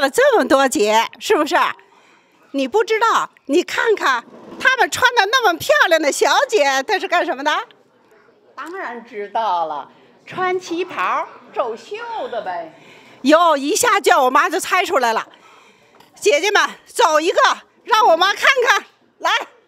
了这么多节，是不是？你不知道，你看看她们穿的那么漂亮的小姐，她是干什么的？ 当然知道了，穿旗袍走秀的呗。 哟，一下叫我妈就猜出来了。姐姐们，走一个，让我妈看看，来。